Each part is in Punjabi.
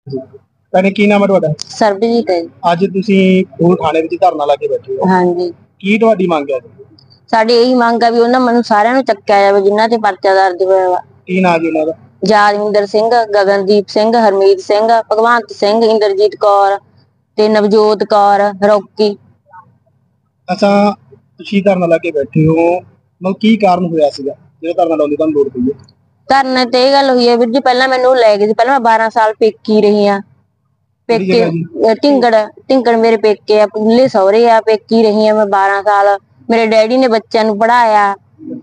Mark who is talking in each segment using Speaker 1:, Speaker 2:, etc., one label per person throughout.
Speaker 1: ਭੈਣੇ ਕੀ ਨਾਮ ਹੈ ਤੁਹਾਡਾ?
Speaker 2: ਸਰਬਜੀਤ ਹੈ।
Speaker 1: ਅੱਜ ਤੁਸੀਂ ਫੂਲ ਥਾਣੇ ਵਿੱਚ ਧਰਨਾ ਲਾ ਕੇ ਬੈਠੇ ਹੋ,
Speaker 2: ਹਾਂਜੀ,
Speaker 1: ਕੀ ਤੁਹਾਡੀ ਮੰਗ ਹੈ?
Speaker 2: ਸਾਡੀ ਇਹੀ ਮੰਗ ਆ ਵੀ ਉਹਨਾਂ ਮੈਨੂੰ ਸਾਰਿਆਂ ਨੂੰ ਚੱਕਿਆ ਜਾਵੇ ਜਿਨ੍ਹਾਂ ਤੇ ਪਰਚਾ ਦਰਜ ਹੋਇਆ ਵਾ।
Speaker 1: ਕੀ ਨਾਂ ਜੀ ਉਹਨਾਂ ਦਾ?
Speaker 2: ਯਾਦਵਿੰਦਰ ਸਿੰਘ, ਗਗਨਦੀਪ ਸਿੰਘ, ਹਰਮੀਤ ਸਿੰਘ, ਭਗਵੰਤ ਸਿੰਘ, ਇੰਦਰਜੀਤ ਕੌਰ ਤੇ ਨਵਜੋਤ ਕੌਰ, ਰੌਕੀ।
Speaker 1: ਅੱਛਾ, ਤੁਸੀਂ ਧਰਨਾ ਲਾ ਕੇ ਬੈਠੇ ਹੋ, ਮਤਲਬ ਕੀ ਕਾਰਨ ਹੋਇਆ ਸੀਗਾ ਜਿਹੜਾ ਧਰਨਾ ਲਾਉਣ ਦੀ ਤੁਹਾਨੂੰ ਲੋੜ ਪਈ ਹੈ?
Speaker 2: ਧਰਨੇ ਤੇ ਇਹ ਗੱਲ ਹੋਈ ਹੈ ਵੀਰ ਜੀ, ਪਹਿਲਾਂ ਮੈਨੂੰ ਲੈ ਗਏ ਸੀ। ਪਹਿਲਾਂ ਮੈਂ 12 ਸਾਲ ਪੇਕੀ ਰਹੀ ਆ।
Speaker 1: ਕਿਹੜੀ
Speaker 2: ਪੇਕੇ
Speaker 1: ਜਗ੍ਹਾ ਜੀ?
Speaker 2: ਢਿੰਗੜ ਮੇਰੇ ਪੇਕੇ ਆ, ਪੁੱਲੇ ਸਹੁਰੇ ਆ। ਪੇਕੀ ਰਹੀ ਆ ਮੈਂ 12 ਸਾਲ। ਮੇਰੇ ਡੈਡੀ ਨੇ ਬੱਚਿਆਂ ਨੂੰ ਪੜਾਇਆ।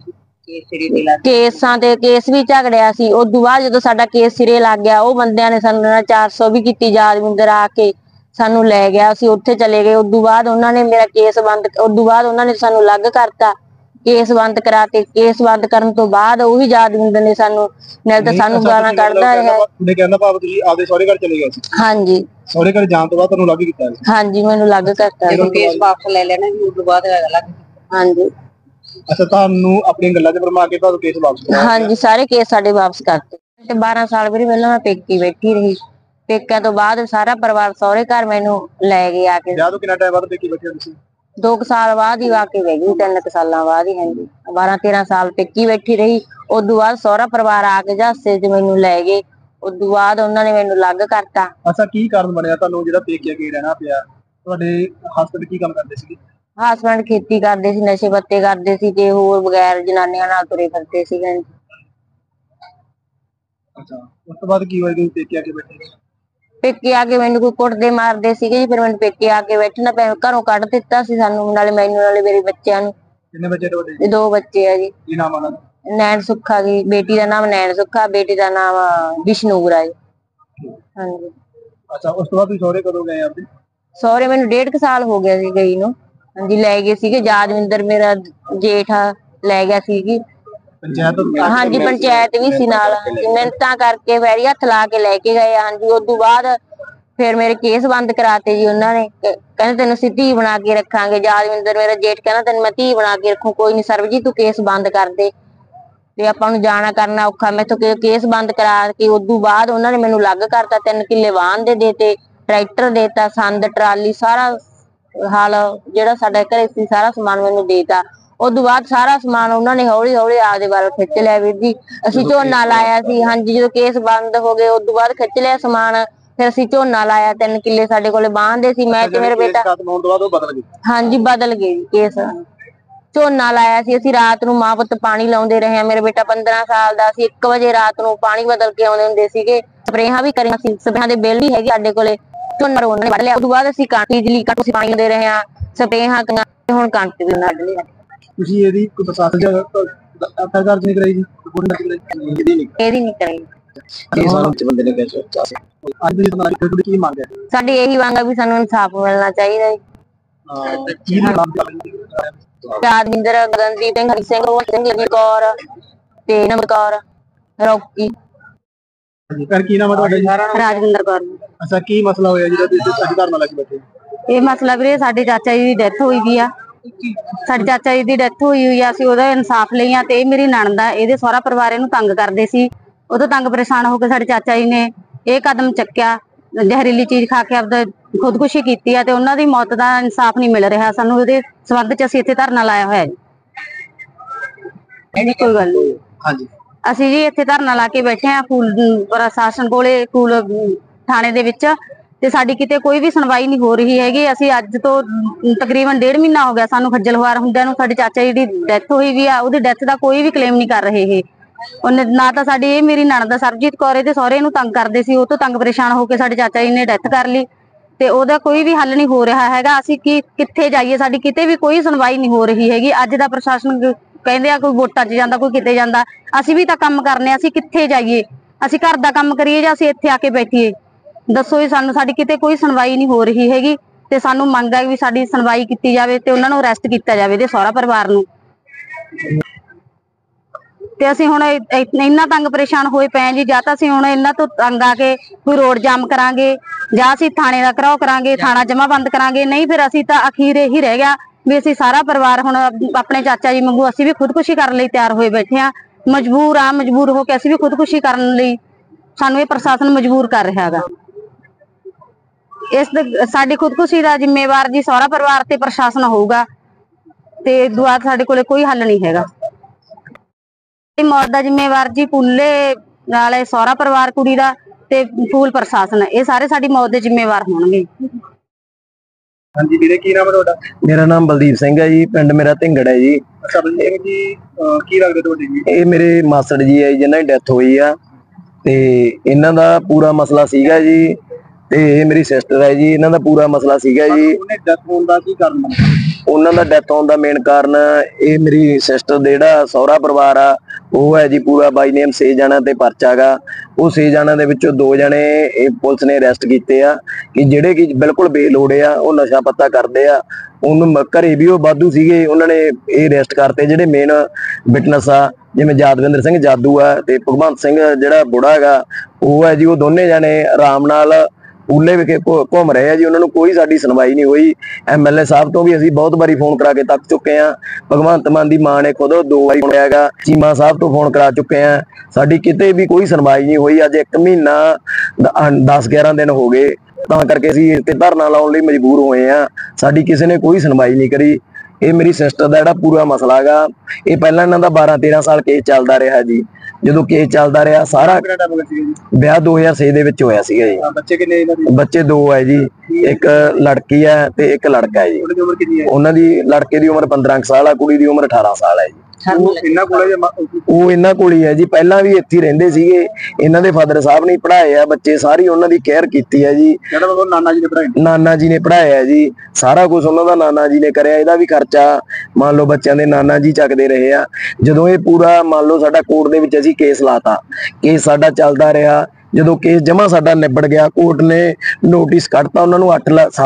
Speaker 2: ਕੇਸਾਂ ਤੇ ਕੇਸ ਵੀ ਝਗੜਿਆ ਸੀ। ਉਦੋਂ ਬਾਅਦ ਜਦੋਂ ਸਾਡਾ ਕੇਸ ਸਿਰੇ ਲੱਗ ਗਿਆ, ਉਹ ਬੰਦਿਆਂ ਨੇ ਸਾਨੂੰ 400 ਵੀ ਕੀਤੀ। ਯਾਦਵਿੰਦਰ ਆ ਕੇ ਸਾਨੂੰ ਲੈ ਗਿਆ, ਅਸੀਂ ਉੱਥੇ ਚਲੇ ਗਏ। ਉਦੋਂ ਬਾਅਦ ਉਹਨਾਂ ਨੇ ਮੇਰਾ ਕੇਸ ਬੰਦ, ਉਦੋਂ ਬਾਅਦ ਉਹਨਾਂ ਨੇ ਸਾਨੂੰ ਅਲੱਗ ਕਰਤਾ, ਕੇਸ ਬੰਦ ਕਰਾਤੇ। ਕੇਸ ਬੰਦ ਕਰਨ ਤੋਂ ਬਾਅਦ ਉਹ ਵੀ ਯਾਦਵਿੰਦਰ ਨੇ ਸਾਨੂੰ ਨਾਲ ਤਾਂ ਸਾਨੂੰ ਗਾਲਾਂ ਕੱਢਦਾ ਰਿਹਾ।
Speaker 1: ਉਹਨੇ ਕਹਿੰਦਾ ਭਾਵ ਤੁਸੀਂ ਆਪਦੇ ਸਹੁਰੇ ਘਰ ਚਲੇ ਗਏ ਸੀ?
Speaker 2: ਹਾਂਜੀ,
Speaker 1: ਸਹੁਰੇ ਘਰ ਜਾਣ ਤੋਂ ਬਾਅਦ ਤੁਹਾਨੂੰ ਅਲੱਗ ਕੀਤਾ?
Speaker 2: ਹਾਂਜੀ, ਮੈਨੂੰ ਅਲੱਗ ਕਰਤਾ।
Speaker 1: ਜਦੋਂ ਕੇਸ ਵਾਪਸ ਲੈ ਲੈਣਾ ਉਦੋਂ ਬਾਅਦ ਅਲੱਗ?
Speaker 2: ਹਾਂਜੀ।
Speaker 1: ਅੱਛਾ, ਤੁਹਾਨੂੰ ਆਪਣੀਆਂ ਗੱਲਾਂ 'ਚ ਭਰਮਾ ਕੇ ਤੁਹਾਨੂੰ ਕੇਸ ਵਾਪਸ ਕਰਾਇਆ?
Speaker 2: ਹਾਂਜੀ, ਸਾਰੇ ਕੇਸ ਸਾਡੇ ਵਾਪਸ ਕਰਤੇ। ਤੇ 12 ਸਾਲ ਵੀਰੇ ਪਹਿਲਾਂ ਮੈਂ ਪੇਕੀ ਬੈਠੀ ਰਹੀ। ਪੇਕਿਆਂ ਤੋਂ ਬਾਅਦ ਸਾਰਾ ਪਰਿਵਾਰ ਸਹੁਰੇ ਘਰ ਮੈਨੂੰ ਲੈ ਗਏ ਆ ਕੇ।
Speaker 1: ਵਿਆਹ ਤੋਂ ਕਿੰਨਾ ਟਾਈਮ ਬਾਅਦ ਪੇਕੀ ਬੈਠੇ ਹੋ ਤੁਸੀਂ?
Speaker 2: 2 ਸਾਲ ਬਾਅਦ ਹੀ ਆ ਕੇ ਬਹਿ ਗਈ, 3 ਸਾਲਾਂ ਬਾਅਦ ਹੀ। ਹਾਂਜੀ, 12-13 ਸਾਲ ਪੇਕੀ ਬੈਠੀ ਰਹੀ। ਉਦੋਂ ਬਾਅਦ ਸਹੁਰਾ ਪਰਿਵਾਰ ਆ ਕੇ ਝਾਂਸੇ 'ਚ ਮੈਨੂੰ ਲੈ ਗਏ। ਉਦੋਂ ਬਾਅਦ ਉਹਨਾਂ ਨੇ ਮੈਨੂੰ ਅਲੱਗ ਕਰਤਾ।
Speaker 1: ਅੱਛਾ, ਕੀ ਕਾਰਨ ਬਣਿਆ ਤੁਹਾਨੂੰ ਜਿਹੜਾ ਪੇਕੇ ਅੱਗੇ ਰਹਿਣਾ ਪਿਆ? ਤੁਹਾਡੇ ਹਸਬੈਂਡ ਕੀ ਕੰਮ ਕਰਦੇ ਸੀਗੇ?
Speaker 2: ਹਸਬੈਂਡ ਖੇਤੀ ਕਰਦੇ ਸੀ, ਨਸ਼ੇ ਪੱਤੇ ਕਰਦੇ ਸੀ ਤੇ ਹੋਰ ਬਗੈਰ ਜਨਾਨੀਆਂ ਨਾਲ ਤੁਰੇ ਫਿਰਦੇ ਸੀਗੇ।
Speaker 1: ਅੱਛਾ, ਉਸ ਤੋਂ ਬਾਅਦ ਕੀ ਹੋਇਆ ਤੁਸੀਂ ਪੇਕੇ ਆ ਕੇ ਬੈਠੇ?
Speaker 2: ਪੇਕੇ ਆ ਕੇ ਮੈਨੂੰ ਕੋਈ ਕੁੱਟਦੇ ਮਾਰਦੇ ਸੀਗੇ ਜੀ। ਫਿਰ ਮੈਨੂੰ ਪੇਕੇ ਆ ਕੇ ਬੈਠਣਾ ਪਿਆ, ਘਰੋਂ ਕੱਢ ਦਿੱਤਾ ਸੀ ਸਾਨੂੰ, ਨਾਲੇ ਮੈਨੂੰ ਨਾਲੇ ਮੇਰੇ ਬੱਚਿਆਂ ਨੂੰ।
Speaker 1: ਕਿੰਨੇ ਬੱਚੇ ਤੁਹਾਡੇ?
Speaker 2: 2 ਬੱਚੇ ਆ ਜੀ।
Speaker 1: ਕੀ ਨਾਮ ਉਹਨਾਂ ਦਾ?
Speaker 2: ਨੈਣ ਸੁੱਖਾ ਜੀ, ਬੇਟੀ ਦਾ ਨਾਮ ਨੈਣ ਸੁੱਖਾ, ਬੇਟੇ ਦਾ ਨਾਮ ਵਿਸ਼ਨੂਰਾ ਜੀ। ਹਾਂਜੀ।
Speaker 1: ਅੱਛਾ, ਉਸ ਤੋਂ ਬਾਅਦ ਤੁਸੀਂ ਸਹੁਰੇ ਕਦੋਂ ਗਏ ਆਪਦੇ?
Speaker 2: ਸਹੁਰੇ ਮੈਨੂੰ 1.5 ਸਾਲ ਹੋ ਗਿਆ ਸੀ ਗਈ ਨੂੰ। ਹਾਂਜੀ, ਲੈ ਗਏ ਸੀਗੇ। ਯਾਦਵਿੰਦਰ ਮੇਰਾ ਜੇਠ ਲੈ ਗਿਆ ਸੀਗੀ। ਹਾਂਜੀ, ਪੰਚਾਇਤ ਵੀ ਸੀ ਨਾਲ। ਮਿਹਨਤਾਂ ਕਰਕੇ ਪੈਰੀ ਹੱਥ ਲਾ ਕੇ ਲੈ ਕੇ ਗਏ। ਹਾਂਜੀ, ਉਦੋਂ ਬਾਅਦ ਫਿਰ ਮੇਰੇ ਕੇਸ ਬੰਦ ਕਰਾਤੇ ਜੀ ਉਹਨਾਂ ਨੇ। ਕਹਿੰਦੇ ਤੈਨੂੰ ਅਸੀਂ ਧੀ ਬਣਾ ਕੇ ਰੱਖਾਂਗੇ। ਯਾਦਵਿੰਦਰ ਮੇਰਾ ਜੇਠ ਕਹਿੰਦਾ ਤੈਨੂੰ ਮੈਂ ਧੀ ਬਣਾ ਕੇ ਰੱਖੂ। ਕੋਈ ਨੀ ਸਰਬਜੀਤ, ਤੂੰ ਕੇਸ ਬੰਦ ਕਰ ਦੇ, ਤੇ ਆਪਾਂ ਨੂੰ ਜਾਣਾ ਕਰਨਾ ਔਖਾ। ਮੈਥੋਂ ਕੇਸ ਬੰਦ ਕਰਾ ਕੇ ਉਦੋਂ ਬਾਅਦ ਉਹਨਾਂ ਨੇ ਮੈਨੂੰ ਅਲੱਗ ਕਰਤਾ। 3 ਕਿੱਲੇ ਵਾਹਣ ਦੇ ਦੇਤੇ, ਟਰੈਕਟਰ ਦੇਤਾ, ਸੰਦ, ਟਰਾਲੀ, ਸਾਰਾ ਹਾਲ ਜਿਹੜਾ ਸਾਡਾ ਘਰੇ ਸੀ ਸਾਰਾ ਸਮਾਨ ਮੈਨੂੰ ਦੇਤਾ। ਉਦੋਂ ਬਾਅਦ ਸਾਰਾ ਸਮਾਨ ਉਹਨਾਂ ਨੇ ਹੌਲੀ ਹੌਲੀ ਆਪਦੇ ਵੱਲ ਖਿੱਚ ਲਿਆ ਵੀਰ ਜੀ। ਅਸੀਂ ਝੋਨਾ ਲਾਇਆ ਸੀ। ਹਾਂਜੀ, ਜਦੋਂ ਕੇਸ ਬੰਦ ਹੋ ਗਏ ਉਦੋਂ ਬਾਅਦ ਖਿੱਚ ਲਿਆ ਸਮਾਨ। ਫਿਰ ਅਸੀਂ ਝੋਨਾ ਲਾਇਆ, 3 ਕਿੱਲੇ ਸਾਡੇ ਕੋਲੇ ਵਾਹੁੰਦੇ ਸੀ, ਮੈਂ ਤੇ ਮੇਰਾ ਬੇਟਾ। ਹਾਂਜੀ, ਬਦਲ ਗਏ ਜੀ ਕੇਸ। ਝੋਨਾ ਲਾਇਆ ਸੀ ਅਸੀਂ, ਰਾਤ ਨੂੰ ਮਾਂ ਪੁੱਤ ਪਾਣੀ ਲਾਉਂਦੇ ਰਹੇ ਆ। ਮੇਰਾ ਬੇਟਾ 15 ਸਾਲ ਦਾ ਸੀ। 1 ਵਜੇ ਰਾਤ ਨੂੰ ਪਾਣੀ ਬਦਲ ਕੇ ਆਉਂਦੇ ਹੁੰਦੇ ਸੀਗੇ। ਸਪਰੇਹਾਂ ਵੀ ਕਰੀਆਂ ਸੀ, ਸਪਰੇਹਾਂ ਦੇ ਬਿੱਲ ਵੀ ਹੈਗੇ ਸਾਡੇ ਕੋਲੇ। ਝੋਨਾ ਉਹਨਾਂ ਨੇ ਵੱਢ ਲਿਆ। ਉਦੋਂ ਬਾਅਦ ਅਸੀਂ ਬਿਜਲੀ ਕੱਟ ਪਾਣੀ ਦੇ ਰਹੇ ਆ, ਸਪਰੇਹਾਂ ਕਰੀਆਂ, ਹੁਣ ਕਣਕ ਵੀ ਵੱਢ ਲਈ।
Speaker 1: ਤੁਸੀਂ ਇਹਦੀ ਕੋਈ ਪ੍ਰਸ਼ਾਸਨ ਦਰਜ ਨਹੀਂ ਕਰਾਈ ਜੀ?
Speaker 2: ਇਹਦੀ ਨਹੀਂ ਕਰਾਈ।
Speaker 1: ਕੀ ਮੰਗ ਹੈ?
Speaker 2: ਸਾਡੀ ਇਹੀ ਮੰਗ ਆ ਵੀ ਸਾਨੂੰ ਇਨਸਾਫ ਮਿਲਣਾ ਚਾਹੀਦਾ ਜੀ। ਯਾਦਵਿੰਦਰ, ਗਗਨਦੀਪ ਸਿੰਘ, ਹਰੀ ਸਿੰਘ, ਸਿੰਘ ਕੌਰ ਤੇ ਨਮਰ ਕੌਰ, ਰੌਕੀ।
Speaker 1: ਕੀ ਨਾਮ ਹੈ ਤੁਹਾਡਾ?
Speaker 2: ਰਾਜਵਿੰਦਰ ਕੌਰ।
Speaker 1: ਅੱਛਾ, ਕੀ ਮਸਲਾ ਹੋਇਆ ਜਿਹੜਾ ਤੁਸੀਂ ਅੱਜ ਧਰਨਾ ਲਾ ਕੇ ਬੈਠੇ?
Speaker 2: ਇਹ ਮਸਲਾ ਵੀਰੇ ਸਾਡੇ ਚਾਚਾ ਜੀ ਦੀ ਡੈਥ ਹੋਈ ਗਈ ਆ। ਸਾਡੇ ਚਾਚਾ ਜੀ ਦੀ ਡੈਥ ਹੋਈ ਆ। ਅਸੀਂ ਉਹਦਾ ਇਨਸਾਫ ਲਈ ਆ। ਤੇ ਇਹ ਮੇਰੀ ਨਣਦ ਆ, ਇਹਦੇ ਸਹੁਰਾ ਪਰਿਵਾਰ ਇਹਨੂੰ ਤੰਗ ਕਰਦੇ ਸੀ। ਉਦੋਂ ਤੰਗ ਪਰੇਸ਼ਾਨ ਹੋ ਕੇ ਸਾਡੇ ਚਾਚਾ ਜੀ ਨੇ ਇਹ ਕਦਮ ਚੱਕਿਆ, ਜ਼ਹਿਰੀਲੀ ਚੀਜ਼ ਖਾ ਕੇ ਆਪਦਾ ਖੁਦਕੁਸ਼ੀ ਕੀਤੀ ਆ। ਤੇ ਉਹਨਾਂ ਦੀ ਮੌਤ ਦਾ ਇਨਸਾਫ ਨਹੀਂ ਮਿਲ ਰਿਹਾ ਸਾਨੂੰ। ਇਹਦੇ ਸੰਬੰਧ ਚ ਅਸੀਂ ਇੱਥੇ ਧਰਨਾ ਲਾਇਆ ਹੋਇਆ ਜੀ। ਕੋਈ ਗੱਲ ਨਹੀਂ।
Speaker 1: ਹਾਂਜੀ,
Speaker 2: ਅਸੀਂ ਜੀ ਇੱਥੇ ਧਰਨਾ ਲਾ ਕੇ ਬੈਠੇ ਆ ਫੂਲ ਪ੍ਰਸ਼ਾਸਨ ਕੋਲੇ, ਫੂਲ ਥਾਣੇ ਦੇ ਵਿੱਚ। ਤੇ ਸਾਡੀ ਕਿਤੇ ਕੋਈ ਵੀ ਸੁਣਵਾਈ ਨਹੀਂ ਹੋ ਰਹੀ ਹੈਗੀ। ਅਸੀਂ ਅੱਜ ਤੋਂ ਤਕਰੀਬਨ 1.5 ਮਹੀਨਾ ਹੋ ਗਿਆ ਸਾਨੂੰ ਖੱਜਲ ਖੁਆਰ ਹੁੰਦਿਆਂ ਨੂੰ। ਸਾਡੇ ਚਾਚਾ ਜੀ ਦੀ ਡੈਥ ਹੋਈ ਵੀ ਆ, ਉਹਦੀ ਡੈਥ ਦਾ ਕੋਈ ਵੀ ਕਲੇਮ ਨਹੀਂ ਕਰ ਰਹੇ ਇਹ। ਉਹਨੇ ਨਾ ਤਾਂ ਸਾਡੀ ਇਹ ਮੇਰੀ ਨਣਦ ਸਰਬਜੀਤ ਕੌਰ ਇਹਦੇ ਸਹੁਰੇ ਨੂੰ ਤੰਗ ਕਰਦੇ ਸੀ, ਉਹ ਤੋਂ ਤੰਗ ਪਰੇਸ਼ਾਨ ਹੋ ਕੇ ਸਾਡੇ ਚਾਚਾ ਜੀ ਨੇ ਡੈਥ ਕਰ ਲਈ। ਤੇ ਉਹਦਾ ਕੋਈ ਵੀ ਹੱਲ ਨਹੀਂ ਹੋ ਰਿਹਾ ਹੈਗਾ। ਅਸੀਂ ਕਿੱਥੇ ਜਾਈਏ? ਸਾਡੀ ਕਿਤੇ ਵੀ ਕੋਈ ਸੁਣਵਾਈ ਨਹੀਂ ਹੋ ਰਹੀ ਹੈਗੀ। ਅੱਜ ਦਾ ਪ੍ਰਸ਼ਾਸਨ ਕਹਿੰਦੇ ਆ ਕੋਈ ਵੋਟਾਂ 'ਚ ਜਾਂਦਾ, ਕੋਈ ਕਿਤੇ ਜਾਂਦਾ। ਅਸੀਂ ਵੀ ਤਾਂ ਕੰਮ ਕਰਨੇ ਆ, ਅਸੀਂ ਕਿੱਥੇ ਜਾਈਏ? ਅਸੀਂ ਘਰ ਦਾ ਕੰਮ ਕਰੀਏ ਜਾਂ ਅਸੀਂ ਇੱਥੇ ਆ ਕੇ ਬੈਠੀਏ? ਦੱਸੋ ਵੀ ਸਾਨੂੰ। ਸਾਡੀ ਕਿਤੇ ਕੋਈ ਸੁਣਵਾਈ ਨਹੀਂ ਹੋ ਰਹੀ ਹੈਗੀ। ਤੇ ਸਾਨੂੰ ਮੰਗ ਹੈ ਵੀ ਸਾਡੀ ਸੁਣਵਾਈ ਕੀਤੀ ਜਾਵੇ ਤੇ ਉਹਨਾਂ ਨੂੰ ਅਰੈਸਟ ਕੀਤਾ ਜਾਵੇ, ਇਹਦੇ ਸਹੁਰਾ ਪਰਿਵਾਰ ਨੂੰ। ਤੇ ਅਸੀਂ ਹੁਣ ਇੰਨਾ ਤੰਗ ਪਰੇਸ਼ਾਨ ਹੋਏ ਪਏ ਜੀ। ਜਾਂ ਤਾਂ ਅਸੀਂ ਹੁਣ ਇਹਨਾਂ ਤੋਂ ਤੰਗ ਆ ਕੇ ਕੋਈ ਰੋਡ ਜਾਮ ਕਰਾਂਗੇ, ਜਾਂ ਅਸੀਂ ਥਾਣੇ ਦਾ ਘਿਰਾਓ ਕਰਾਂਗੇ, ਥਾਣਾ ਜਮਾ ਬੰਦ ਕਰਾਂਗੇ। ਨਹੀਂ ਫਿਰ ਅਸੀਂ ਤਾਂ ਅਖੀਰ ਇਹੀ ਰਹਿ ਗਿਆ ਵੀ ਅਸੀਂ ਸਾਰਾ ਪਰਿਵਾਰ ਹੁਣ ਆਪਣੇ ਚਾਚਾ ਜੀ ਵਾਂਗੂ ਅਸੀਂ ਵੀ ਖੁਦਕੁਸ਼ੀ ਕਰਨ ਲਈ ਤਿਆਰ ਹੋਏ ਬੈਠੇ ਆ। ਮਜਬੂਰ ਹੋ ਕੇ ਅਸੀਂ ਵੀ ਖੁਦਕੁਸ਼ੀ ਕਰਨ ਲਈ ਸਾਨੂੰ ਇਹ ਪ੍ਰਸ਼ਾਸਨ ਮਜਬੂਰ ਕਰ ਰਿਹਾ ਹੈਗਾ।
Speaker 3: ਸਾਡੀ ਖੁਦਕੁਸ਼ੀ ਦਾ ਜ਼ਿੰਮੇਵਾਰ ਜੀ ਸਹੁਰਾ ਪਰਿਵਾਰ ਤੇ ਪ੍ਰਸ਼ਾਸਨ ਹੋਊਗਾ ਤੇ ਦੁਆ ਸਾਡੇ ਕੋਲੇ ਕੋਈ ਹੱਲ ਨਹੀਂ ਹੈਗਾ। ਮੌਤ ਦਾ ਜ਼ਿੰਮੇਵਾਰ ਜੀ ਪੁੱਲੇ ਨਾਲੇ ਸਹੁਰਾ ਪਰਿਵਾਰ ਕੁੜੀ ਦਾ ਤੇ ਫੂਲ ਪ੍ਰਸ਼ਾਸਨ, ਇਹ ਸਾਰੇ ਸਾਡੀ ਮੌਤ ਦੇ ਜ਼ਿੰਮੇਵਾਰ ਹੋਣਗੇ।
Speaker 1: ਹਾਂਜੀ ਵੀਰੇ, ਕੀ ਨਾਮ ਹੈ ਤੁਹਾਡਾ?
Speaker 4: ਮੇਰਾ ਨਾਮ ਬਲਦੀਪ ਸਿੰਘ ਹੈ ਜੀ, ਪਿੰਡ ਮੇਰਾ ਢਿੰਗੜ ਹੈ ਜੀ।
Speaker 1: ਅੱਛਾ ਬਲਦੀਪ ਜੀ, ਕੀ ਲੱਗਦਾ ਤੁਹਾਡੇ ਜੀ?
Speaker 4: ਇਹ ਮੇਰੇ ਮਾਸੜ ਜੀ ਹੈ ਜਿਨ੍ਹਾਂ ਦੀ ਡੈਥ ਹੋਈ ਆ ਤੇ ਇਹਨਾਂ ਦਾ ਪੂਰਾ ਮਸਲਾ ਸੀਗਾ ਜੀ, ਤੇ ਇਹ ਮੇਰੀ ਸਿਸਟਰ ਹੈ ਜੀ। ਇਹਨਾਂ ਦਾ ਪੂਰਾ ਮਸਲਾ ਸੀਗਾ ਜੀ।
Speaker 1: ਉਹਨੇ ਡੈਥ ਹੋਣ ਦਾ ਕੀ ਕਾਰਨ ਬਣਿਆ?
Speaker 4: ਉਹਨਾਂ ਦਾ ਡੈਥ ਹੋਣ ਦਾ ਮੇਨ ਕਾਰਨ ਇਹ ਮੇਰੀ ਸਿਸਟਰ ਦੇ ਜਿਹੜਾ ਸਹੁਰਾ ਪਰਿਵਾਰ ਆ ਉਹ ਹੈ ਜੀ ਪੂਰਾ ਬਾਈ ਨੇਮ 6 ਜਣਾਂ ਤੇ ਪਰਚਾ ਗਾ। ਉਹ 6 ਜਣਾਂ ਦੇ ਵਿੱਚੋਂ 2 ਜਣੇ ਇਹ ਪੁਲਿਸ ਨੇ ਅਰੈਸਟ ਕੀਤੇ ਆ ਕਿ ਜਿਹੜੇ ਕਿ ਬਿਲਕੁਲ ਬੇਲੋੜੇ ਆ, ਉਹ ਨਸ਼ਾ ਪੱਤਾ ਕਰਦੇ ਆ। ਉਹਨੂੰ ਘਰੇ ਵੀ ਉਹ ਵਾਧੂ ਸੀਗੇ, ਉਹਨਾਂ ਨੇ ਇਹ ਅਰੈਸਟ ਕਰਤੇ। ਜਿਹੜੇ ਮੇਨ ਵਿਟਨੈਸ ਆ ਜਿਵੇਂ ਯਾਦਵਿੰਦਰ ਸਿੰਘ ਜਾਦੂ ਆ ਤੇ ਭਗਵੰਤ ਸਿੰਘ ਜਿਹੜਾ ਬੁੜਾ ਹੈਗਾ ਉਹ ਹੈ ਜੀ, ਉਹ ਦੋਨੇ ਜਣੇ ਆਰਾਮ ਨਾਲ ਪੂਲੇ ਵਿਖੇ ਘੁੰਮ ਰਹੇ ਆ ਜੀ। ਉਹਨਾਂ ਨੂੰ ਕੋਈ ਸਾਡੀ ਸੁਣਵਾਈ ਨਹੀਂ ਹੋਈ। MLA ਸਾਹਿਬ ਤੋਂ ਵੀ ਅਸੀਂ ਬਹੁਤ ਵਾਰੀ ਫੋਨ ਕਰਾ ਕੇ ਤੱਕ ਚੁੱਕੇ ਆ। ਭਗਵੰਤ ਮਾਨ ਦੀ ਮਾਂ ਨੇ ਖੁਦ 2 ਵਾਰੀ ਫੋਨ ਹੈਗਾ। ਚੀਮਾ ਸਾਹਿਬ ਤੋਂ ਫੋਨ ਕਰਾ ਚੁੱਕੇ ਆ, ਸਾਡੀ ਕਿਤੇ ਵੀ ਕੋਈ ਸੁਣਵਾਈ ਨਹੀਂ ਹੋਈ। ਅੱਜ 1 ਮਹੀਨਾ 10-11 ਦਿਨ ਹੋ ਗਏ, ਤਾਂ ਕਰਕੇ ਅਸੀਂ ਇੱਥੇ ਧਰਨਾ ਲਾਉਣ ਲਈ ਮਜਬੂਰ ਹੋਏ ਆ। ਸਾਡੀ ਕਿਸੇ ਨੇ ਕੋਈ ਸੁਣਵਾਈ ਨਹੀਂ ਕਰੀ। ਇਹ ਮੇਰੀ ਸਿਸਟਰ ਦਾ ਜਿਹੜਾ ਪੂਰਾ ਮਸਲਾ ਹੈਗਾ, ਇਹ ਪਹਿਲਾਂ ਇਹਨਾਂ ਦਾ 12-13 ਸਾਲ ਕੇਸ ਚੱਲਦਾ ਰਿਹਾ ਜੀ। ਜਦੋਂ ਕੇਸ ਚੱਲਦਾ ਰਿਹਾ ਸਾਰਾ ਵਿਆਹ 2006 ਦੇ ਵਿੱਚ ਹੋਇਆ ਸੀਗਾ ਜੀ।
Speaker 1: ਬੱਚੇ ਕਿੰਨੇ ਇਹਨਾਂ ਦੇ?
Speaker 4: ਬੱਚੇ 2 ਹੈ ਜੀ, ਇੱਕ ਲੜਕੀ ਹੈ ਤੇ ਇੱਕ ਲੜਕਾ ਹੈ ਜੀ।
Speaker 1: ਉਹਦੀ ਉਮਰ ਕਿੰਨੀ ਹੈ?
Speaker 4: ਉਹਨਾਂ ਦੀ ਲੜਕੇ ਦੀ ਉਮਰ 15 ਸਾਲ ਆ, ਕੁੜੀ ਦੀ ਉਮਰ 18 ਸਾਲ ਹੈ ਜੀ।
Speaker 1: ਇਹਨਾਂ
Speaker 4: ਉਹ ਇਹਨਾਂ ਕੋਲ ਹੀ ਹੈ ਜੀ, ਪਹਿਲਾਂ ਵੀ ਇੱਥੇ ਰਹਿੰਦੇ ਸੀਗੇ। ਇਹਨਾਂ ਦੇ ਫਾਦਰ ਸਾਹਿਬ ਨੇ ਪੜ੍ਹਾਏ ਆ ਬੱਚੇ, ਸਾਰੀ ਉਹਨਾਂ ਦੀ ਕੇਅਰ ਕੀਤੀ ਹੈ ਜੀ।
Speaker 1: ਨਾਨਾ ਜੀ ਨੇ ਪੜ੍ਹਾਏ?
Speaker 4: ਨਾਨਾ ਜੀ ਨੇ ਪੜ੍ਹਾਇਆ ਜੀ, ਸਾਰਾ ਕੁਝ ਉਹਨਾਂ ਦਾ ਨਾਨਾ ਜੀ ਨੇ ਕਰਿਆ। ਇਹਦਾ ਵੀ ਖਰਚਾ ਮੰਨ ਲਓ ਬੱਚਿਆਂ ਦੇ ਨਾਨਾ ਜੀ ਚੱਕਦੇ ਰਹੇ ਆ। ਜਦੋਂ ਇਹ ਪੂਰਾ ਮੰਨ ਲਓ ਸਾਡਾ ਕੋਰਟ ਦੇ ਵਿੱਚ ਅਸੀਂ ਕੇਸ ਲਾਤਾ, ਕੇਸ ਸਾਡਾ ਚੱਲਦਾ ਰਿਹਾ। ਜਦੋਂ ਕੇਸ ਜਮਾ ਸਾਡਾ ਨਿਬੜ ਗਿਆ, ਕੋਰਟ ਨੇ ਨੋਟਿਸ ਕੱਢਤਾ, ਉਹਨਾਂ ਨੂੰ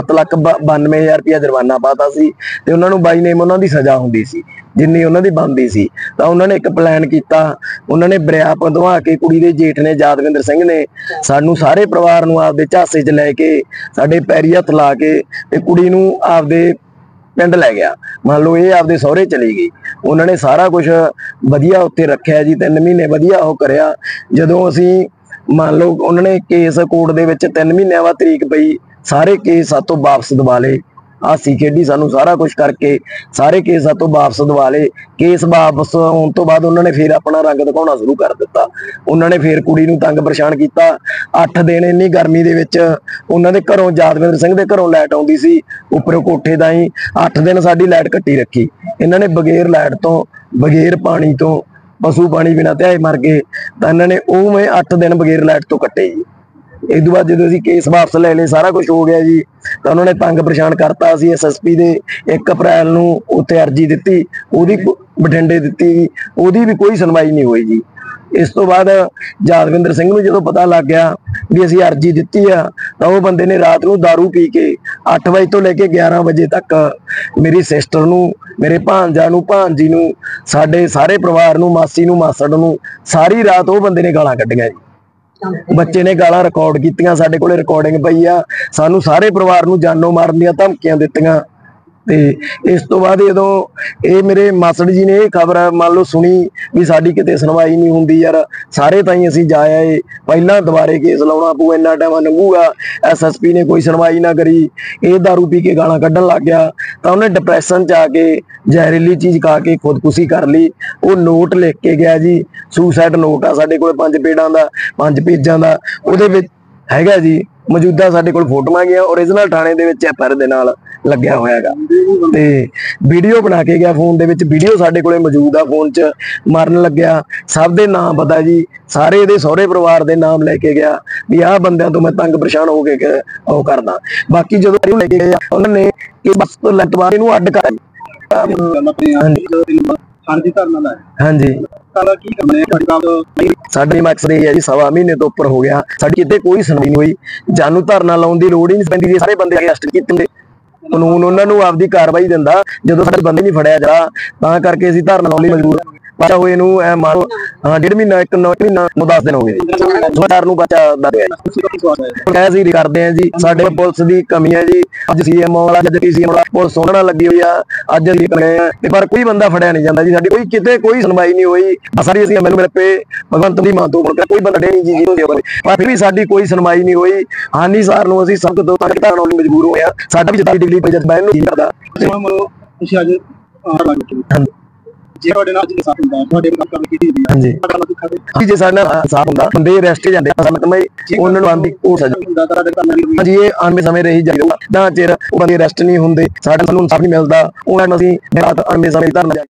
Speaker 4: 7,92,000 ਰੁਪਇਆ ਜੁਰਮਾਨਾ ਪਾਤਾ ਸੀ ਤੇ ਉਹਨਾਂ ਨੂੰ ਬਾਈ ਨੇਮ ਉਹਨਾਂ ਦੀ ਸਜ਼ਾ ਹੁੰਦੀ ਸੀ ਜਿੰਨੀ ਉਹਨਾਂ ਦੀ ਬਣਦੀ ਸੀ। ਤਾਂ ਉਹਨਾਂ ਨੇ ਇੱਕ ਪਲਾਨ ਕੀਤਾ, ਉਹਨਾਂ ਨੇ ਬਰਿਆ ਪਧਵਾ ਕੇ ਕੁੜੀ ਦੇ ਜੇਠ ਨੇ ਯਾਦਵਿੰਦਰ ਸਿੰਘ ਨੇ ਸਾਨੂੰ ਸਾਰੇ ਪਰਿਵਾਰ ਨੂੰ ਆਪਦੇ ਝਾਸੇ 'ਚ ਲੈ ਕੇ ਸਾਡੇ ਪੈਰੀ ਹੱਥ ਲਾ ਕੇ ਤੇ ਕੁੜੀ ਨੂੰ ਆਪਦੇ ਪਿੰਡ ਲੈ ਗਿਆ। ਮੰਨ ਲਓ ਇਹ ਆਪਦੇ ਸਹੁਰੇ ਚਲੀ ਗਈ। ਉਹਨਾਂ ਨੇ ਸਾਰਾ ਕੁਝ ਵਧੀਆ ਉੱਥੇ ਰੱਖਿਆ ਜੀ, 3 ਮਹੀਨੇ ਵਧੀਆ ਉਹ ਕਰਿਆ। ਜਦੋਂ ਅਸੀਂ ਮੰਨ ਲਓ ਉਹਨਾਂ ਨੇ ਕੇਸ ਕੋਰਟ ਦੇ ਵਿੱਚ 3 ਮਹੀਨਿਆਂ ਬਾਅਦ ਤਰੀਕ ਪਈ, ਸਾਰੇ ਕੇਸ ਸਾਤੋਂ ਵਾਪਸ ਦਵਾ ਲਏ। ਹਾਸੀ ਖੇਡੀ ਸਾਨੂੰ ਸਾਰਾ ਕੁਝ ਕਰਕੇ ਸਾਰੇ ਕੇਸ ਸਾਤੋਂ ਵਾਪਸ ਦਵਾ ਲਏ। ਕੇਸ ਵਾਪਸ ਹੋਣ ਤੋਂ ਬਾਅਦ ਉਹਨਾਂ ਨੇ ਫੇਰ ਆਪਣਾ ਰੰਗ ਦਿਖਾਉਣਾ ਸ਼ੁਰੂ ਕਰ ਦਿੱਤਾ। ਉਹਨਾਂ ਨੇ ਫੇਰ ਕੁੜੀ ਨੂੰ ਤੰਗ ਪਰੇਸ਼ਾਨ ਕੀਤਾ। 8 ਦਿਨ ਇੰਨੀ ਗਰਮੀ ਦੇ ਵਿੱਚ ਉਹਨਾਂ ਦੇ ਘਰੋਂ, ਯਾਦਵਿੰਦਰ ਸਿੰਘ ਦੇ ਘਰੋਂ ਲਾਈਟ ਆਉਂਦੀ ਸੀ ਉੱਪਰੋਂ ਕੋਠੇ ਦਾ ਹੀ, 8 ਦਿਨ ਸਾਡੀ ਲਾਈਟ ਕੱਟੀ ਰੱਖੀ ਇਹਨਾਂ ਨੇ। ਬਗੈਰ ਲਾਈਟ ਤੋਂ, ਬਗੈਰ ਪਾਣੀ ਤੋਂ, ਪਸ਼ੂ ਪਾਣੀ ਬਿਨਾਂ ਧਿਆਏ ਮਰ ਗਏ। ਤਾਂ ਇਹਨਾਂ ਨੇ ਉਵੇਂ 8 ਦਿਨ ਬਗੈਰ ਲਾਈਟ ਤੋਂ ਕੱਟੇ ਜੀ। ਇਸ ਤੋਂ ਬਾਅਦ ਜਦੋਂ ਅਸੀਂ ਕੇਸ ਵਾਪਸ ਲੈ ਲਏ, ਸਾਰਾ ਕੁਝ ਹੋ ਗਿਆ ਜੀ, ਤਾਂ ਉਹਨਾਂ ਨੇ ਤੰਗ ਪਰੇਸ਼ਾਨ ਕਰਤਾ। ਅਸੀਂ SSP ਦੇ 1 ਅਪ੍ਰੈਲ ਨੂੰ ਉੱਥੇ ਅਰਜੀ ਦਿੱਤੀ, ਉਹਦੀ ਬਠਿੰਡੇ ਦਿੱਤੀ, ਉਹਦੀ ਵੀ ਕੋਈ ਸੁਣਵਾਈ ਨਹੀਂ ਹੋਈ ਜੀ। ਇਸ ਤੋਂ ਬਾਅਦ ਯਾਦਵਿੰਦਰ ਸਿੰਘ ਨੂੰ ਜਦੋਂ ਪਤਾ ਲੱਗ ਗਿਆ ਵੀ ਅਸੀਂ ਅਰਜੀ ਦਿੱਤੀ ਆ, ਤਾਂ ਉਹ ਬੰਦੇ ਨੇ ਰਾਤ ਨੂੰ ਦਾਰੂ ਪੀ ਕੇ 8 ਵਜੇ ਤੋਂ ਲੈ ਕੇ 11 ਵਜੇ ਤੱਕ ਮੇਰੀ ਸਿਸਟਰ ਨੂੰ, ਮੇਰੇ ਭਾਂਜਾ ਨੂੰ, ਭਾਂਜੀ ਨੂੰ, ਸਾਡੇ ਸਾਰੇ ਪਰਿਵਾਰ ਨੂੰ, ਮਾਸੀ ਨੂੰ, ਮਾਸੜ ਨੂੰ, ਸਾਰੀ ਰਾਤ ਉਹ ਬੰਦੇ ਨੇ ਗਾਲਾਂ ਕੱਢੀਆਂ ਜੀ। ਬੱਚੇ ਨੇ ਗਾਲਾਂ ਰਿਕਾਰਡ ਕੀਤੀਆਂ, ਸਾਡੇ ਕੋਲੇ ਰਿਕਾਰਡਿੰਗ ਪਈ ਆ। ਸਾਨੂੰ ਸਾਰੇ ਪਰਿਵਾਰ ਨੂੰ ਜਾਨੋਂ ਮਾਰਨ ਦੀਆਂ ਧਮਕੀਆਂ ਦਿੱਤੀਆਂ। ਤੇ ਇਸ ਤੋਂ ਬਾਅਦ ਜਦੋਂ ਇਹ ਮੇਰੇ ਮਾਸੜ ਜੀ ਨੇ ਇਹ ਖਬਰ ਮੰਨ ਲਓ ਸੁਣੀ ਵੀ ਸਾਡੀ ਕਿਤੇ ਸੁਣਵਾਈ ਨਹੀਂ ਹੁੰਦੀ ਯਾਰ, ਸਾਰੇ ਤਾਈਂ ਅਸੀਂ ਜਾ ਆਏ, ਪਹਿਲਾਂ ਦੁਬਾਰੇ ਕੇਸ ਲਾਉਣਾ ਪਊ, ਇੰਨਾ ਟਾਈਮ ਲੰਘੂਗਾ। SSP ਨੇ ਕੋਈ ਸੁਣਵਾਈ ਨਾ ਕਰੀ, ਇਹ ਦਾਰੂ ਪੀ ਕੇ ਗਾਲਾਂ ਕੱਢਣ ਲੱਗ ਗਿਆ। ਤਾਂ ਉਹਨੇ ਡਿਪਰੈਸ਼ਨ 'ਚ ਆ ਕੇ ਜ਼ਹਿਰੀਲੀ ਚੀਜ਼ ਖਾ ਕੇ ਖੁਦਕੁਸ਼ੀ ਕਰ ਲਈ। ਉਹ ਨੋਟ ਲਿਖ ਕੇ ਗਿਆ ਜੀ, ਸੁਸਾਈਡ ਨੋਟ ਆ ਸਾਡੇ ਕੋਲ 5 ਪੇਜਾਂ ਦਾ, 5 ਪੇਜਾਂ ਦਾ ਉਹਦੇ ਵਿੱਚ ਹੈਗਾ ਜੀ। ਮੌਜੂਦਾ ਸਾਡੇ ਕੋਲ ਫੋਟੋਆਂ ਗਿਆ, ਓਰੀਜਨਲ ਥਾਣੇ ਦੇ ਵਿੱਚ FIR ਦੇ ਨਾਲ ਲੱਗਿਆ ਹੋਇਆ ਹੈਗਾ ਤੇ ਵੀਡੀਓ ਬਣਾ ਕੇ ਗਿਆ ਫੋਨ ਦੇ ਵਿੱਚ। ਵੀਡੀਓ ਸਾਡੇ ਕੋਲੇ ਮੌਜੂਦ ਆ ਫੋਨ 'ਚ। ਮਰਨ ਲੱਗਿਆ ਸਭ ਦੇ ਨਾਮ ਪਤਾ ਜੀ, ਸਾਰੇ ਇਹਦੇ ਸਹੁਰੇ ਪਰਿਵਾਰ ਦੇ ਨਾਮ ਲੈ ਕੇ ਗਿਆ ਵੀ ਆਹ ਬੰਦਿਆਂ ਤੋਂ ਮੈਂ ਤੰਗ ਪਰੇਸ਼ਾਨ ਹੋ ਕੇ ਉਹ ਕਰਦਾ। ਬਾਕੀ ਜਦੋਂ ਲੈ ਕੇ ਗਏ ਉਹਨਾਂ ਨੇ ਕਿ ਬਸ ਲੱਤਵਾਰੇ ਨੂੰ ਅੱਡ ਕਰ ਹਾਂਜੀ। ਸਾਡੇ ਮਕਸਦ ਇਹ ਹੈ ਜੀ, 1.25 ਮਹੀਨੇ ਤੋਂ ਉੱਪਰ ਹੋ ਗਿਆ, ਸਾਡੀ ਕਿਤੇ ਕੋਈ ਸੁਣਵਾਈ ਨਹੀਂ ਹੋਈ। ਜਾਨੂੰ ਧਰਨਾ ਲਾਉਣ ਦੀ ਲੋੜ ਹੀ ਨਹੀਂ ਪੈਂਦੀ। ਸਾਰੇ ਬੰਦੇ ਅਰੈਸਟ ਕੀਤੇ, ਕਾਨੂੰਨ ਉਹਨਾਂ ਨੂੰ ਆਪਦੀ ਕਾਰਵਾਈ ਦਿੰਦਾ। ਜਦੋਂ ਸਾਡੇ ਬੰਦੇ ਨਹੀਂ ਫੜਿਆ ਜਾ, ਤਾਂ ਕਰਕੇ ਅਸੀਂ ਧਰਨਾ ਲਾਉਣ ਲਈ ਮਜਬੂਰ। ਬੱਚਾ ਹੋਏ ਨੂੰ ਮੰਨ ਲਓ 1.5 ਮਹੀਨਾ 1 ਮਹੀਨਾ 10 ਦਿਨ ਹੋ ਗਏ ਸਰਕਾਰ ਨੂੰ ਬੱਚਾ ਦੱਸ ਰਿਹਾ ਜੀ ਕਰਦੇ ਆ ਜੀ। ਸਾਡੇ ਪੁਲਿਸ ਦੀ ਕਮੀ ਹੈ ਜੀ। ਅੱਜ ਸੀਐਮਓ ਵਾਲਾ ਜਦ ਪੀਸੀਐਮ ਵਾਲਾ ਪੁਲਿਸ ਸੋਹਣਾ ਲੱਗੀ ਹੋਈ ਆ, ਅੱਜ ਅਸੀਂ ਗਏ ਆ ਪਰ ਕੋਈ ਬੰਦਾ ਫੜਿਆ ਨਹੀਂ ਜਾਂਦਾ ਜੀ। ਸਾਡੀ ਕੋਈ ਕਿਤੇ ਕੋਈ ਸੁਣਵਾਈ ਨਹੀਂ ਹੋਈ। ਸਾਰੀ ਅਸੀਂ ਮੈਨੂੰ ਮਿਲ ਪਏ ਭਗਵੰਤ ਦੀ ਮਾਂ ਤੋਂ ਕੋਈ ਬੰਦਾ ਨਹੀਂ ਜੀ ਪਰ ਫਿਰ ਵੀ ਸਾਡੀ ਕੋਈ ਸੁਣਵਾਈ ਨਹੀਂ ਹੋਈ। ਹਾਨੀ ਸਾਰ ਨੂੰ ਅਸੀਂ ਸਖਤ ਤੋਂ ਤੱਕ ਧਾਰਨ ਲਈ ਮਜਬੂਰ ਹੋਏ ਆ। ਸਾਡਾ ਵੀ 44 ਡਿਗਰੀ ਜਦ ਬੈਨ ਨੂੰ ਕਰਦਾ
Speaker 1: ਤੁਸੀਂ ਅੱਜ ਜੇ ਤੁਹਾਡੇ ਨਾਲ ਸਾਥ ਹੁੰਦਾ ਤੁਹਾਡੇ ਕੰਮ ਕਰਨ ਕੀਤੀ
Speaker 4: ਹਾਂਜੀ ਜੇ ਸਾਡੇ ਨਾਲ ਸਾਥ ਹੁੰਦਾ ਬੰਦੇ ਅਰੈਸਟ ਜਾਂਦੇ ਉਹਨਾਂ ਨੂੰ ਆਂਦੀ ਉਹ ਸਜ਼ਾ ਹਾਂਜੀ ਇਹ ਆਉਣ ਸਮੇਂ ਰਹੀ ਜਾਊਗਾ ਨਾ ਚਿਰ ਉਹ ਬੰਦੇ ਅਰੈਸਟ ਨਹੀਂ ਹੁੰਦੇ ਸਾਨੂੰ ਇਨਸਾਫ ਨਹੀਂ ਮਿਲਦਾ ਉਹਨਾਂ ਨੂੰ ਅਸੀਂ ਰਾਤ ਆਉਣ ਸਮੇਂ ਧਰਨਾ